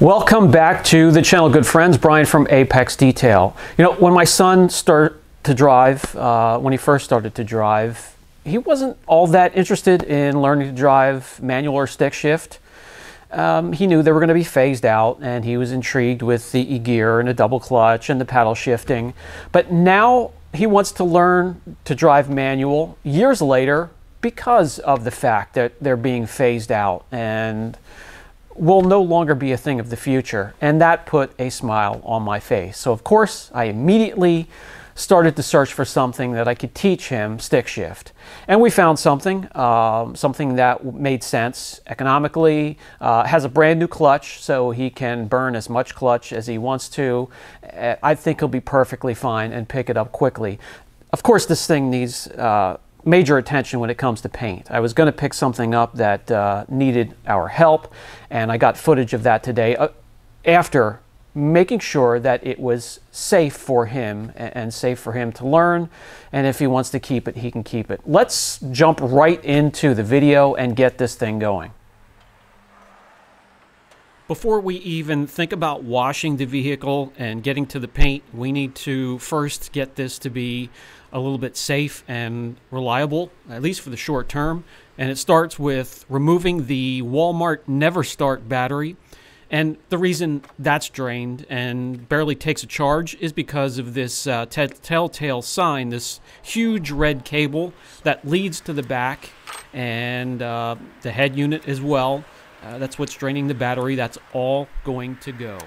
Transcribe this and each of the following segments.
Welcome back to the channel, good friends. Brian from Apex Detail. You know, when my son started to drive, when he first started to drive, he wasn't all that interested in learning to drive manual or stick shift. He knew they were going to be phased out, and he was intrigued with the e-gear and the double clutch and the paddle shifting. But now he wants to learn to drive manual years later because of the fact that they're being phased out and will no longer be a thing of the future. And that put a smile on my face. So of course I immediately started to search for something that I could teach him stick shift. And we found something, something that made sense economically, has a brand new clutch so he can burn as much clutch as he wants to. I think he'll be perfectly fine and pick it up quickly. Of course this thing needs major attention when it comes to paint. I was going to pick something up that needed our help, and I got footage of that today after making sure that it was safe for him and safe for him to learn, and if he wants to keep it, he can keep it. Let's jump right into the video and get this thing going. Before we even think about washing the vehicle and getting to the paint, we need to first get this to be a little bit safe and reliable, at least for the short term. And it starts with removing the Walmart Never Start battery. And the reason that's drained and barely takes a charge is because of this telltale sign, this huge red cable that leads to the back and the head unit as well. That's what's draining the battery. That's all going to go.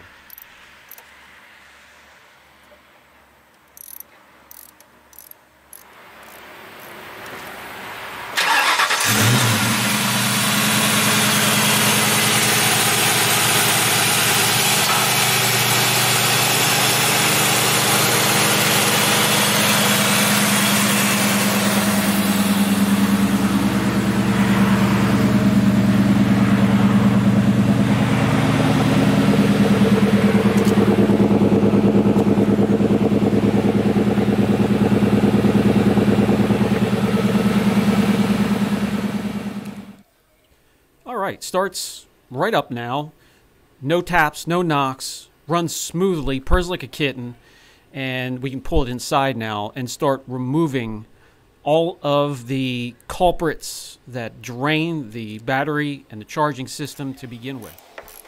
Starts right up now, no taps, no knocks, runs smoothly, purrs like a kitten, and we can pull it inside now and start removing all of the culprits that drain the battery and the charging system to begin with.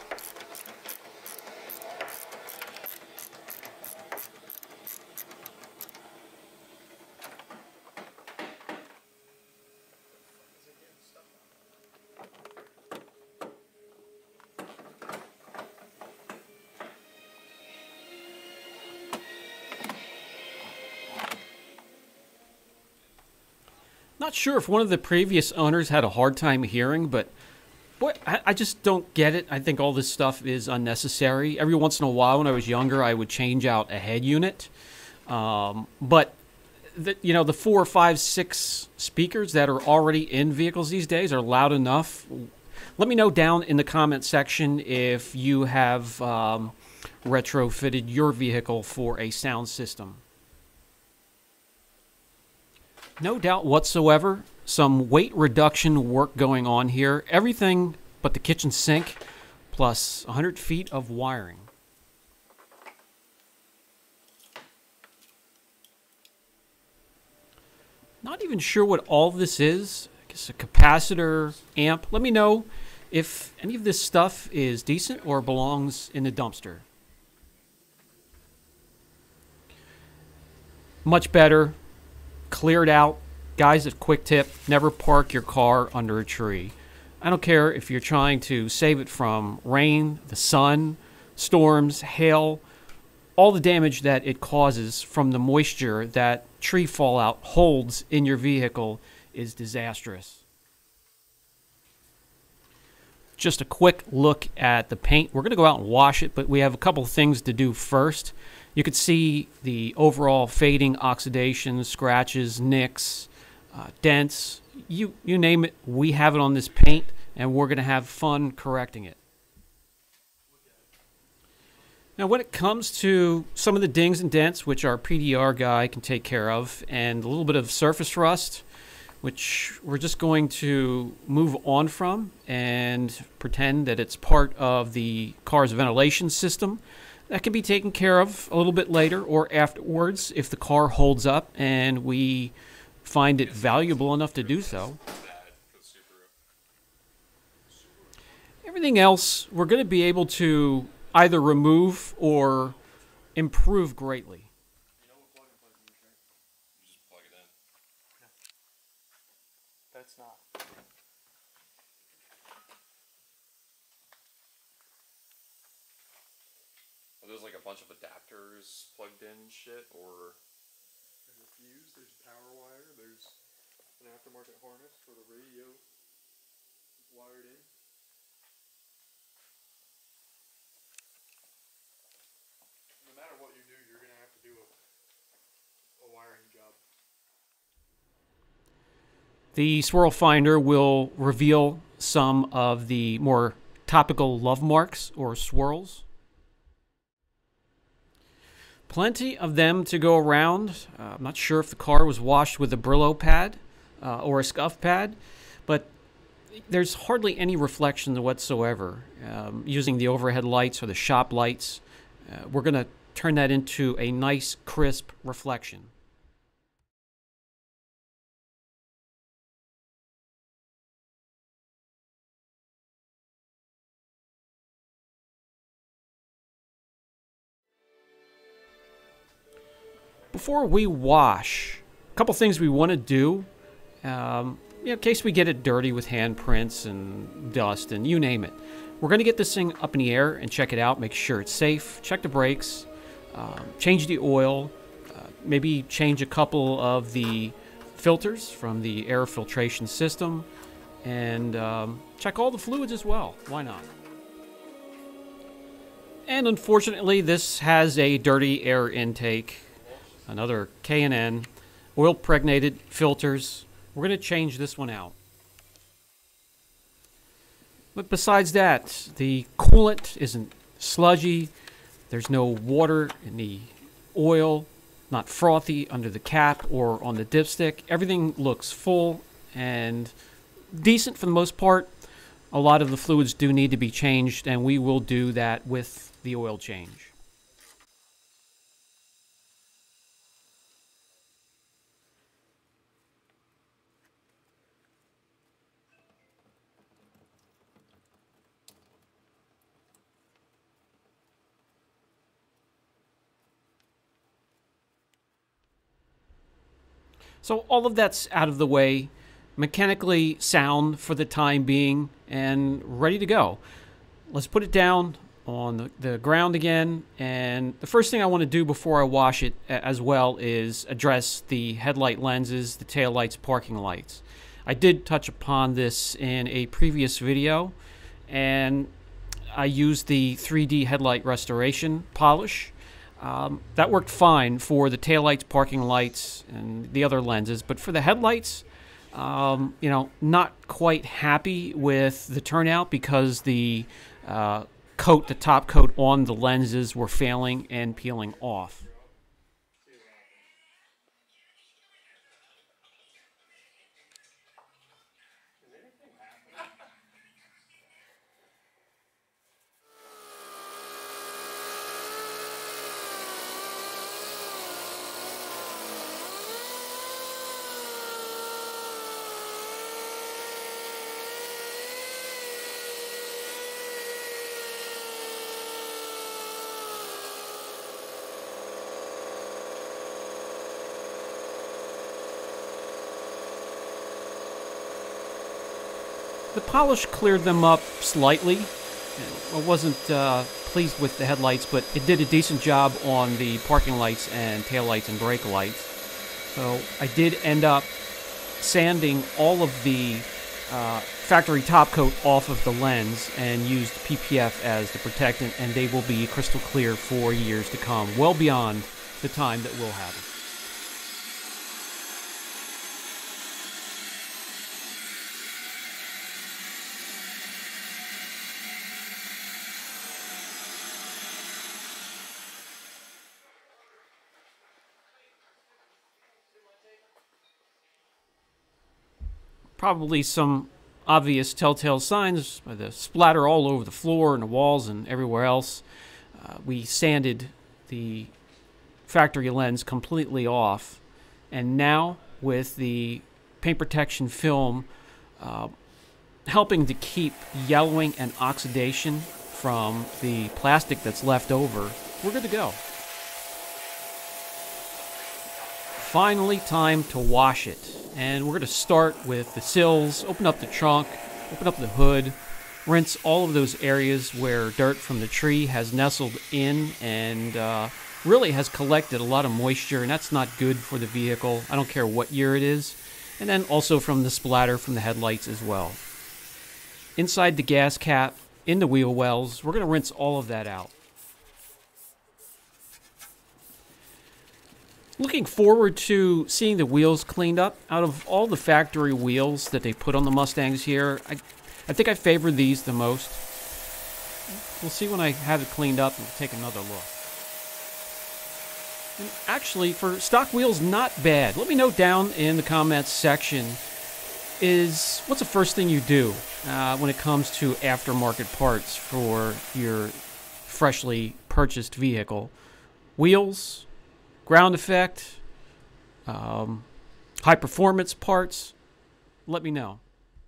Not sure if one of the previous owners had a hard time hearing, but boy, I just don't get it. I think all this stuff is unnecessary. Every once in a while when I was younger, I would change out a head unit. But the 4, 5, 6 speakers that are already in vehicles these days are loud enough. Let me know down in the comment section if you have retrofitted your vehicle for a sound system. No doubt whatsoever, some weight reduction work going on here. Everything but the kitchen sink, plus 100 feet of wiring. Not even sure what all this is. I guess a capacitor, amp. Let me know if any of this stuff is decent or belongs in the dumpster. Much better. Cleared out. Guys at Quick Tip, never park your car under a tree. I don't care if you're trying to save it from rain, the sun, storms, hail, all the damage that it causes from the moisture that tree fallout holds in your vehicle is disastrous. Just a quick look at the paint. We're going to go out and wash it, but we have a couple of things to do first. You can see the overall fading, oxidation, scratches, nicks, dents, you name it, we have it on this paint, and we're going to have fun correcting it. Now when it comes to some of the dings and dents, which our PDR guy can take care of, and a little bit of surface rust, which we're just going to move on from and pretend that it's part of the car's ventilation system. That can be taken care of a little bit later or afterwards if the car holds up and we find it valuable enough to do so. Everything else we're going to be able to either remove or improve greatly. That's not. Are those like a bunch of adapters plugged in shit, or? There's a fuse, there's a power wire, there's an aftermarket harness for the radio wired in. No matter what you do, you're going to have to do a wiring job. The swirl finder will reveal some of the more topical love marks or swirls. Plenty of them to go around. I'm not sure if the car was washed with a Brillo pad or a scuff pad, but there's hardly any reflection whatsoever. Using the overhead lights or the shop lights, we're going to turn that into a nice, crisp reflection. Before we wash, a couple things we want to do, in case we get it dirty with handprints and dust and you name it. We're going to get this thing up in the air and check it out, make sure it's safe, check the brakes, change the oil, maybe change a couple of the filters from the air filtration system, and check all the fluids as well. Why not? And unfortunately, this has a dirty air intake. Another K&N, oil-pregnated filters. We're going to change this one out. But besides that, the coolant isn't sludgy. There's no water in the oil, not frothy under the cap or on the dipstick. Everything looks full and decent for the most part. A lot of the fluids do need to be changed, and we will do that with the oil change. So all of that's out of the way, mechanically sound for the time being, and ready to go. Let's put it down on the ground again, and the first thing I want to do before I wash it as well is address the headlight lenses, the tail lights, parking lights. I did touch upon this in a previous video, and I used the 3D headlight restoration polish. That worked fine for the taillights, parking lights, and the other lenses. But for the headlights, not quite happy with the turnout because the top coat on the lenses were failing and peeling off. The polish cleared them up slightly. I wasn't pleased with the headlights, but it did a decent job on the parking lights and tail lights and brake lights. So I did end up sanding all of the factory top coat off of the lens and used PPF as the protectant, and they will be crystal clear for years to come, well beyond the time that we'll have it. probably some obvious telltale signs by the splatter all over the floor and the walls and everywhere else. We sanded the factory lens completely off, and now with the paint protection film helping to keep yellowing and oxidation from the plastic that's left over, we're good to go. Finally, time to wash it. And we're going to start with the sills, open up the trunk, open up the hood, rinse all of those areas where dirt from the tree has nestled in and really has collected a lot of moisture, and that's not good for the vehicle. I don't care what year it is. And then also from the splatter from the headlights as well. Inside the gas cap, in the wheel wells, we're going to rinse all of that out. Looking forward to seeing the wheels cleaned up. Out of all the factory wheels that they put on the Mustangs here, I think I favor these the most. We'll see when I have it cleaned up and take another look. And actually, for stock wheels, not bad. Let me know down in the comments section what's the first thing you do when it comes to aftermarket parts for your freshly purchased vehicle. Wheels, ground effect, high performance parts. Let me know.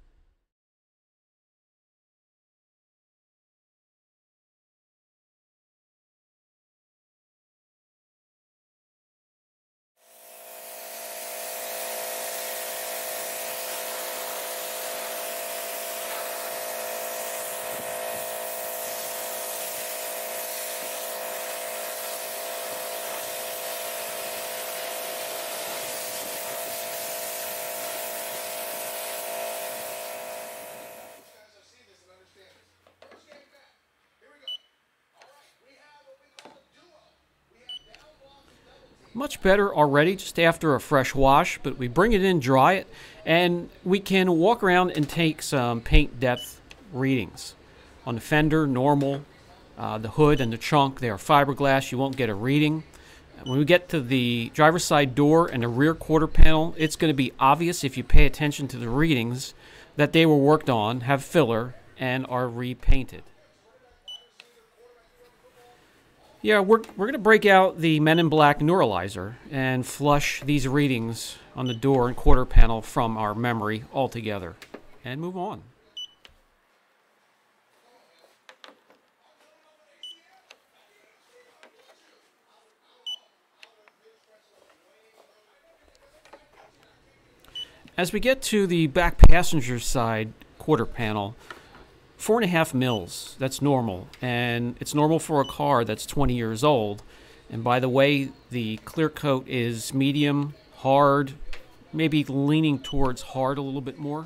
Much better already just after a fresh wash, but we bring it in, dry it, and we can walk around and take some paint depth readings. On the fender, normal. The hood and the trunk, they are fiberglass. You won't get a reading. When we get to the driver's side door and the rear quarter panel, it's going to be obvious if you pay attention to the readings that they were worked on, have filler, and are repainted. Yeah, we're going to break out the Men in Black neuralizer and flush these readings on the door and quarter panel from our memory altogether and move on. As we get to the back passenger side quarter panel, 4.5 mils, that's normal, and it's normal for a car that's 20 years old. And by the way, the clear coat is medium, hard, maybe leaning towards hard a little bit more.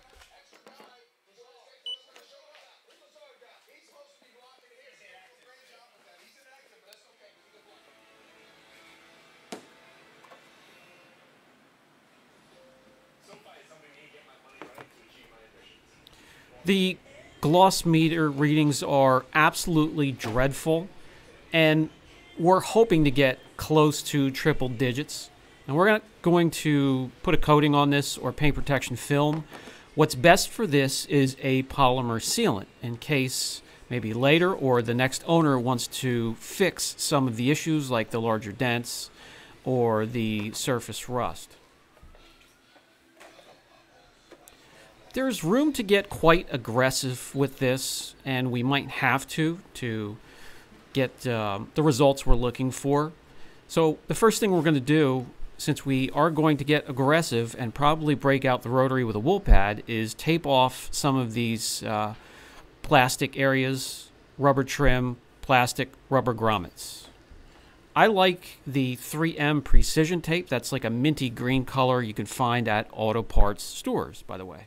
The gloss meter readings are absolutely dreadful, and we're hoping to get close to triple digits. And we're not going to put a coating on this or paint protection film. What's best for this is a polymer sealant in case maybe later or the next owner wants to fix some of the issues like the larger dents or the surface rust. There's room to get quite aggressive with this, and we might have to get the results we're looking for. So the first thing we're going to do, since we are going to get aggressive and probably break out the rotary with a wool pad, is tape off some of these plastic areas, rubber trim, plastic, rubber grommets. I like the 3M precision tape. That's like a minty green color you can find at auto parts stores, by the way.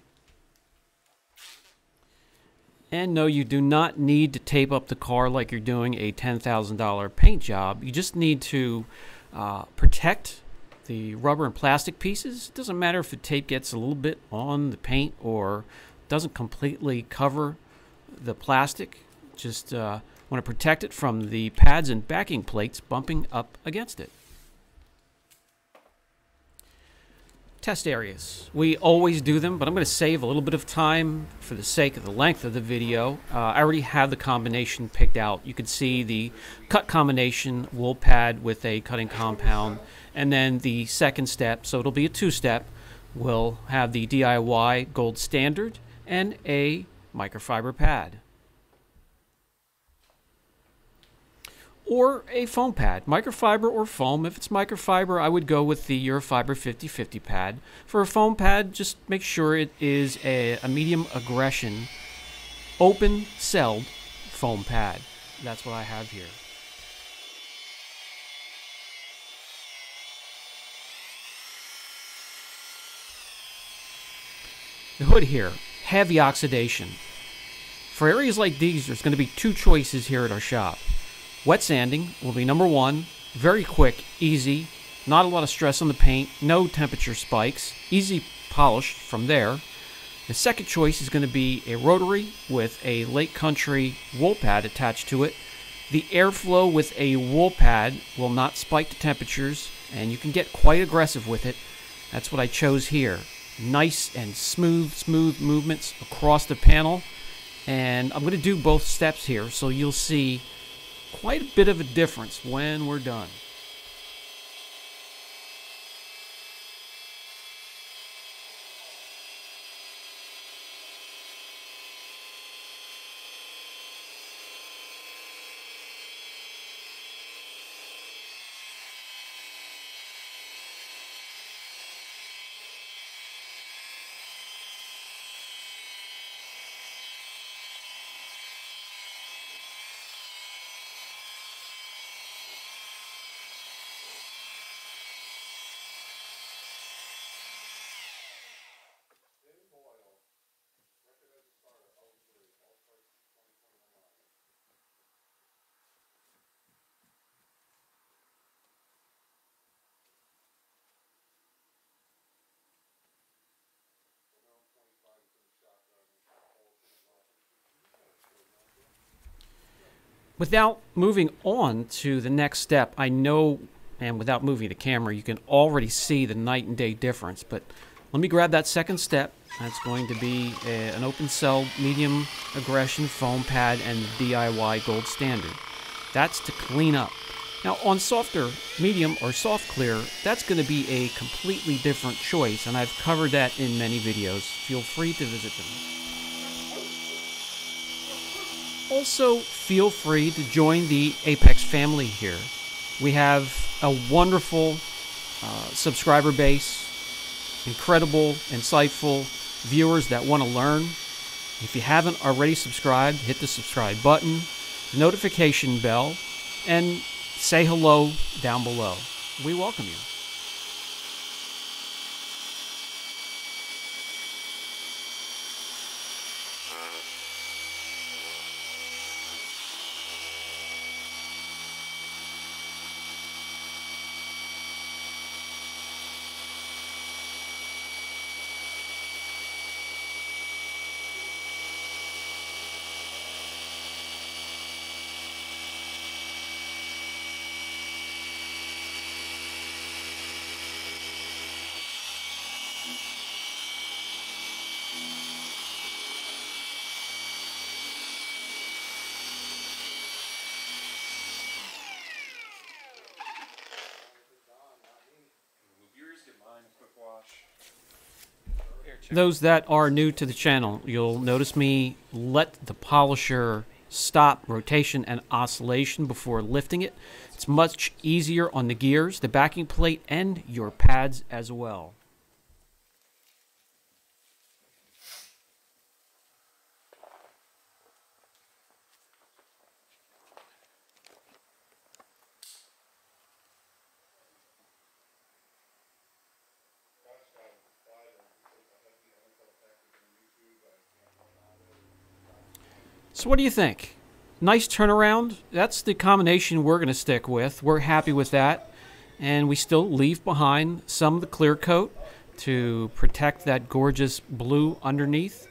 And no, you do not need to tape up the car like you're doing a $10,000 paint job. You just need to protect the rubber and plastic pieces. It doesn't matter if the tape gets a little bit on the paint or doesn't completely cover the plastic. Just want to protect it from the pads and backing plates bumping up against it. Test areas. We always do them, but I'm going to save a little bit of time for the sake of the length of the video. I already have the combination picked out. You can see the cut combination wool pad with a cutting compound, and then the second step, so it'll be a two-step, will have the DIY gold standard and a microfiber pad. Or a foam pad, microfiber or foam. If it's microfiber, I would go with the Eurofiber 50/50 pad. For a foam pad, just make sure it is a medium aggression, open-celled foam pad. That's what I have here. The hood here, heavy oxidation. For areas like these, there's going to be two choices here at our shop. Wet sanding will be number one, very quick, easy, not a lot of stress on the paint, no temperature spikes, easy polish from there. The second choice is going to be a rotary with a Lake Country wool pad attached to it. The airflow with a wool pad will not spike the temperatures, and you can get quite aggressive with it. That's what I chose here. Nice and smooth movements across the panel. And I'm going to do both steps here, so you'll see quite a bit of a difference when we're done. Without moving on to the next step, I know, and without moving the camera, you can already see the night and day difference. But let me grab that second step. That's going to be an open cell medium aggression foam pad and the DIY gold standard. That's to clean up. Now on softer, medium, or soft clear, that's going to be a completely different choice, and I've covered that in many videos. Feel free to visit them. Also, feel free to join the Apex family here. We have a wonderful subscriber base, incredible, insightful viewers that want to learn. If you haven't already subscribed, hit the subscribe button, notification bell, and say hello down below. We welcome you. Those that are new to the channel, you'll notice me let the polisher stop rotation and oscillation before lifting it. It's much easier on the gears, the backing plate, and your pads as well. So what do you think? Nice turnaround. That's the combination we're going to stick with. We're happy with that. And we still leave behind some of the clear coat to protect that gorgeous blue underneath.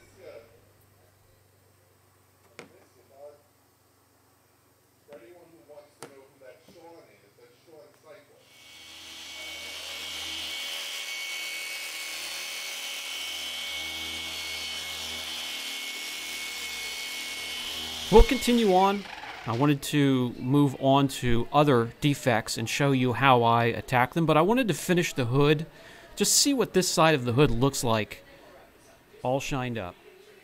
We'll continue on. I wanted to move on to other defects and show you how I attack them, but I wanted to finish the hood, just see what this side of the hood looks like, all shined up.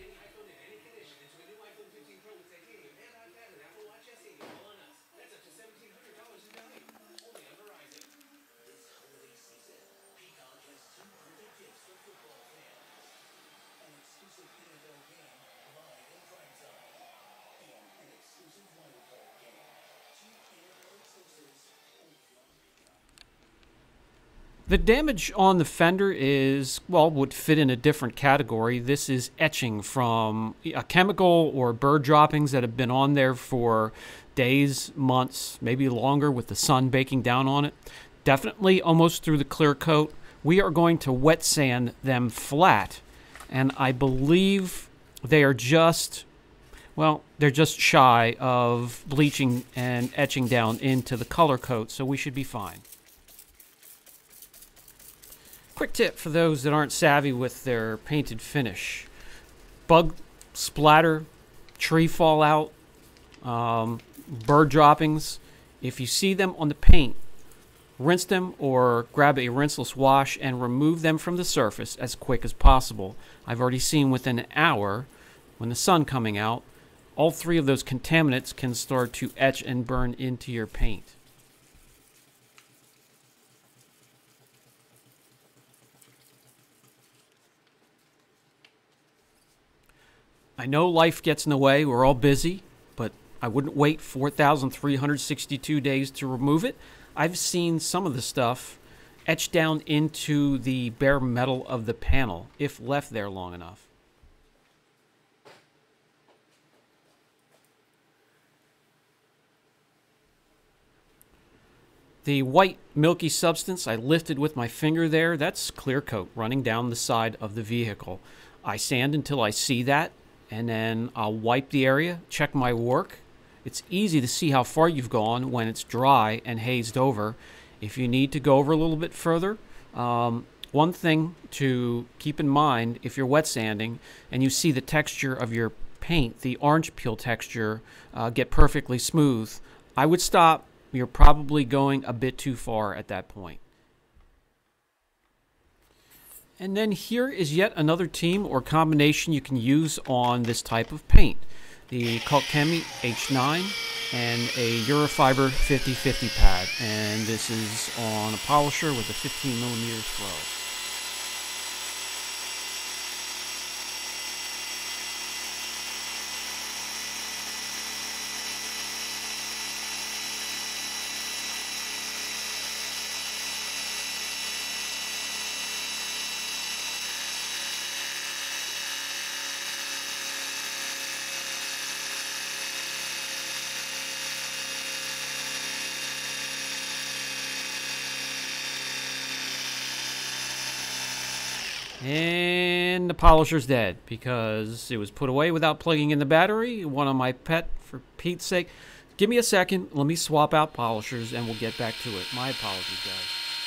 The damage on the fender is, well, would fit in a different category. This is etching from a chemical or bird droppings that have been on there for days, months, maybe longer with the sun baking down on it. Definitely almost through the clear coat. We are going to wet sand them flat, and I believe they are just, well, they're just shy of bleaching and etching down into the color coat, so we should be fine. Quick tip for those that aren't savvy with their painted finish. Bug splatter, tree fallout, bird droppings. If you see them on the paint, rinse them or grab a rinseless wash and remove them from the surface as quick as possible. I've already seen within an hour, when the sun coming out, all three of those contaminants can start to etch and burn into your paint. I know life gets in the way, we're all busy, but I wouldn't wait 4,362 days to remove it. I've seen some of the stuff etched down into the bare metal of the panel, if left there long enough. The white milky substance I lifted with my finger there, that's clear coat running down the side of the vehicle. I sand until I see that, and then I'll wipe the area, check my work. It's easy to see how far you've gone when it's dry and hazed over. If you need to go over a little bit further, one thing to keep in mind if you're wet sanding and you see the texture of your paint, the orange peel texture, get perfectly smooth, I would stop. You're probably going a bit too far at that point. And then here is yet another team or combination you can use on this type of paint. The Kalkemi H9 and a Eurofiber 50/50 pad. And this is on a polisher with a 15mm throw. And the polisher's dead because it was put away without plugging in the battery. One on my pet, for Pete's sake. Give me a second. Let me swap out polishers and we'll get back to it. My apologies, guys.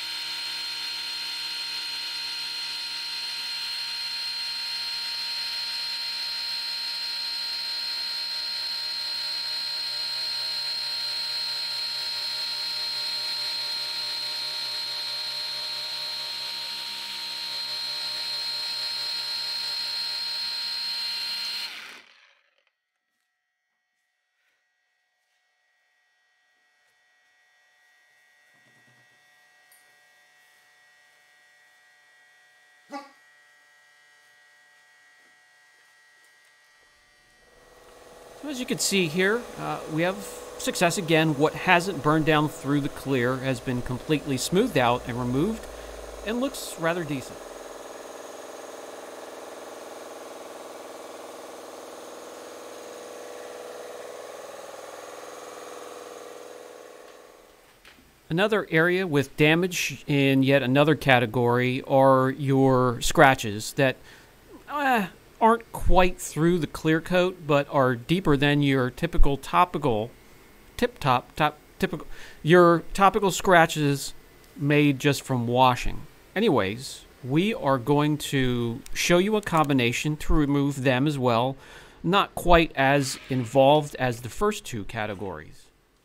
So as you can see here, we have success again. What hasn't burned down through the clear has been completely smoothed out and removed and looks rather decent. Another area with damage in yet another category are your scratches that aren't quite through the clear coat, but are deeper than your typical topical scratches made just from washing. Anyways, we are going to show you a combination to remove them as well. not quite as involved as the first two categories.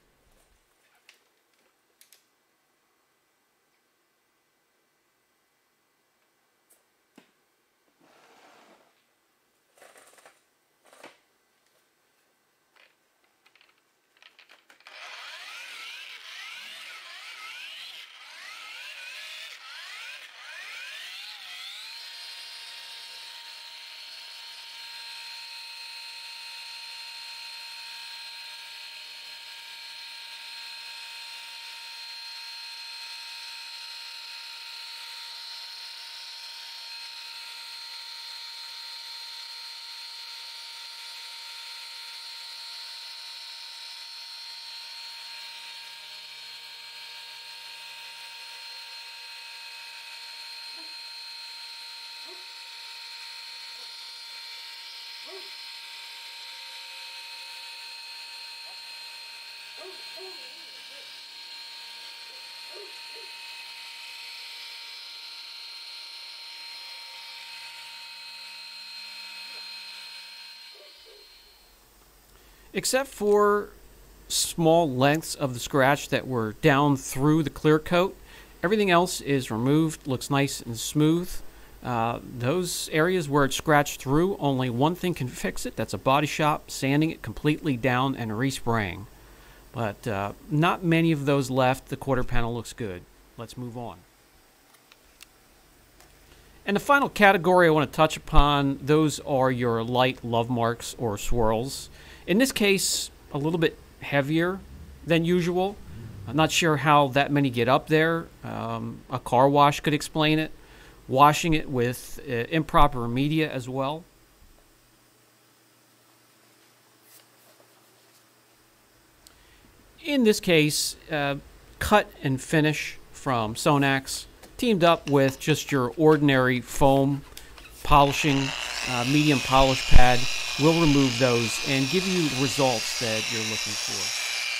Except for small lengths of the scratch that were down through the clear coat, everything else is removed, looks nice and smooth. Those areas where it's scratched through, only one thing can fix it. That's a body shop, sanding it completely down and respraying. But not many of those left. The quarter panel looks good. Let's move on. And the final category I want to touch upon, those are your light love marks or swirls. In this case, a little bit heavier than usual. I'm not sure how that many get up there. A car wash could explain it. Washing it with improper media as well. In this case, cut and finish from Sonax, teamed up with just your ordinary foam polishing, medium polish pad, will remove those and give you the results that you're looking for.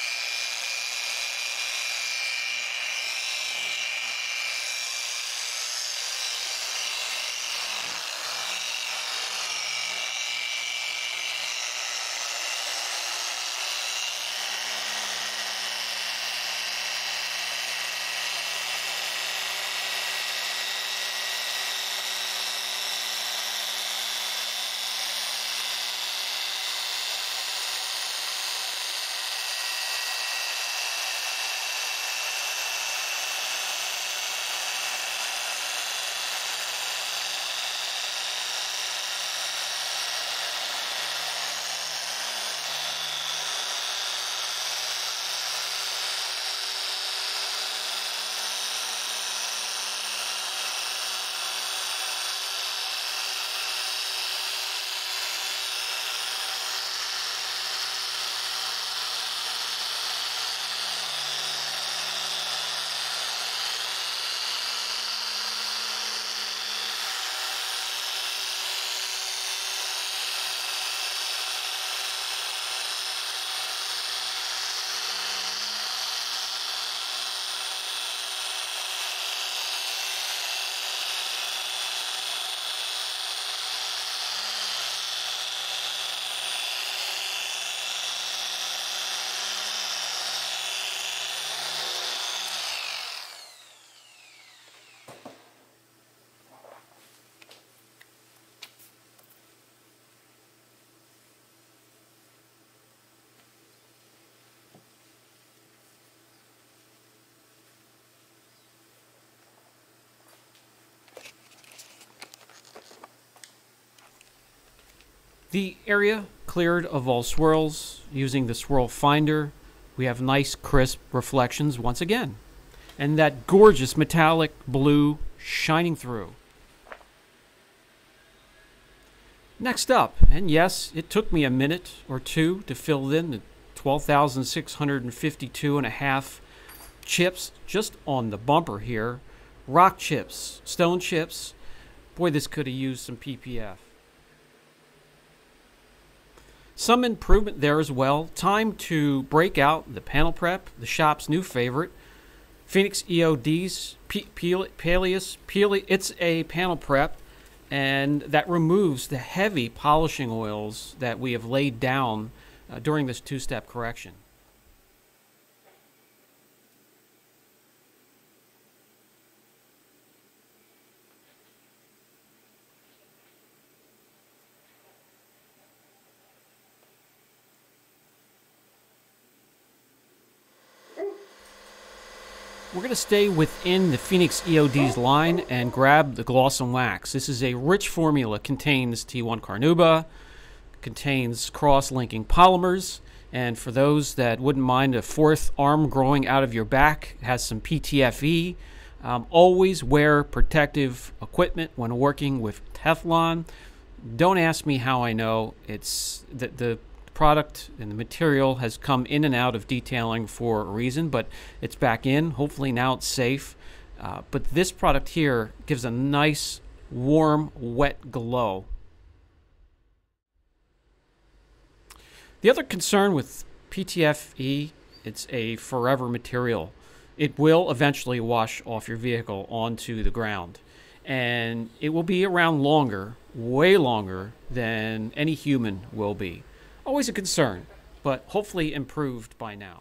The area cleared of all swirls using the swirl finder. We have nice crisp reflections once again. And that gorgeous metallic blue shining through. Next up, and yes, it took me a minute or two to fill in the 12,652.5 chips just on the bumper here. Rock chips, stone chips. Boy, this could have used some PPF. Some improvement there as well. Time to break out the panel prep, the shop's new favorite, Phoenix EOD's Peleus. It's a panel prep and that removes the heavy polishing oils that we have laid down during this two-step correction. We're going to stay within the Phoenix EOD's line and grab the gloss and wax. This is a rich formula, contains T1 carnauba, contains cross-linking polymers, and for those that wouldn't mind a fourth arm growing out of your back, it has some PTFE. Always wear protective equipment when working with Teflon. Don't ask me how I know. It's the product and the material has come in and out of detailing for a reason, but it's back in. Hopefully now it's safe. But this product here gives a nice, warm, wet glow. The other concern with PTFE, it's a forever material. It will eventually wash off your vehicle onto the ground. And it will be around longer, way longer than any human will be. Always a concern, but hopefully improved by now.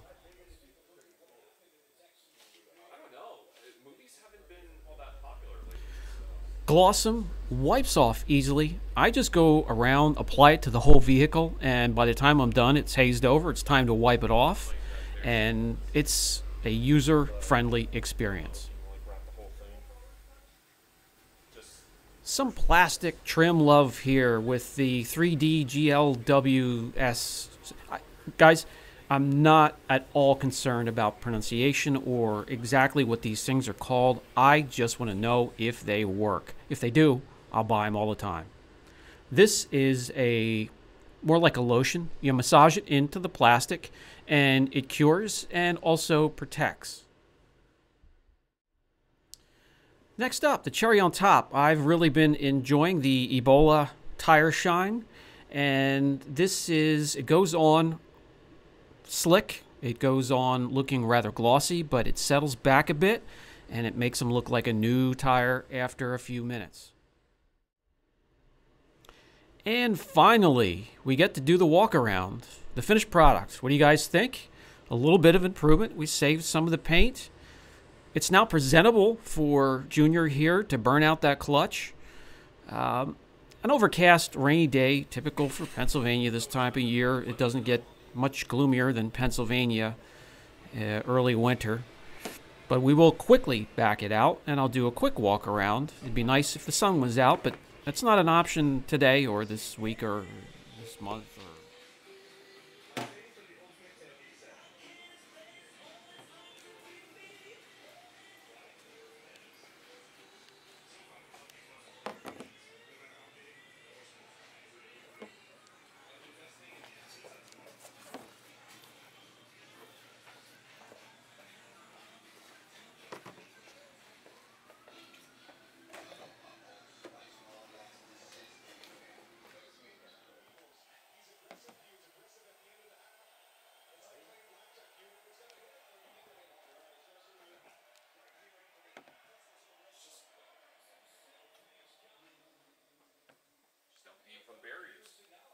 I don't know. Movies haven't been all that popular lately. Glossum wipes off easily. I just go around, apply it to the whole vehicle, and by the time I'm done, it's hazed over. It's time to wipe it off, and it's a user-friendly experience. Some plastic trim love here with the 3D GLWS. Guys, I'm not at all concerned about pronunciation or exactly what these things are called. I just want to know if they work. If they do, I'll buy them all the time. This is more like a lotion. You massage it into the plastic and it cures and also protects. Next up, the cherry on top. I've really been enjoying the Ebola tire shine, and it goes on slick. It goes on looking rather glossy, but it settles back a bit, and it makes them look like a new tire after a few minutes. And finally, we get to do the walk around, the finished product. What do you guys think? A little bit of improvement. We saved some of the paint. It's now presentable for Junior here to burn out that clutch. An overcast, rainy day, typical for Pennsylvania this time of year. It doesn't get much gloomier than Pennsylvania early winter. But we will quickly back it out, and I'll do a quick walk around. It'd be nice if the sun was out, but that's not an option today or this week or this month. From barriers.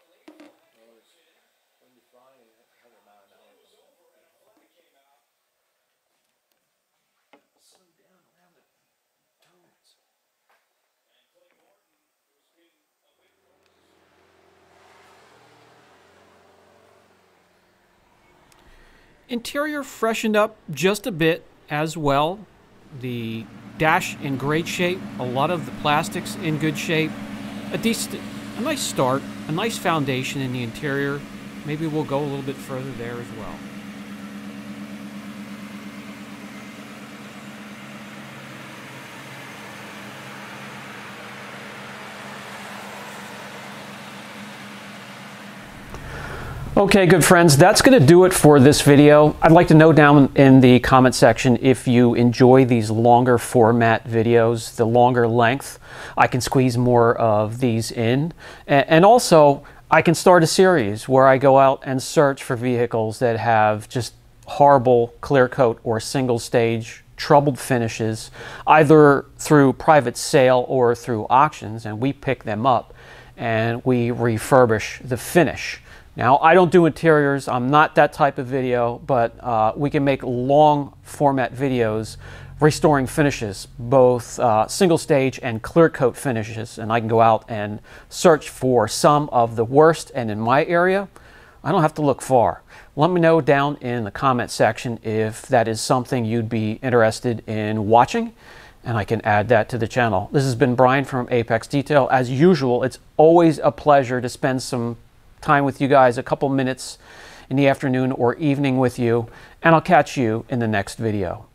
Slow down around the toes. Interior freshened up just a bit as well. The dash in great shape, a lot of the plastics in good shape. A nice start, a nice foundation in the interior. Maybe we'll go a little bit further there as well. Okay, good friends, that's going to do it for this video. I'd like to know down in the comment section if you enjoy these longer format videos, the longer length. I can squeeze more of these in. And also, I can start a series where I go out and search for vehicles that have just horrible clear coat or single stage troubled finishes, either through private sale or through auctions, and we pick them up and we refurbish the finish. Now, I don't do interiors, I'm not that type of video, but we can make long format videos restoring finishes, both single stage and clear coat finishes, and I can go out and search for some of the worst, and in my area, I don't have to look far. Let me know down in the comment section if that is something you'd be interested in watching, and I can add that to the channel. This has been Brian from Apex Detail. As usual, it's always a pleasure to spend some time with you guys, a couple minutes in the afternoon or evening with you, and I'll catch you in the next video.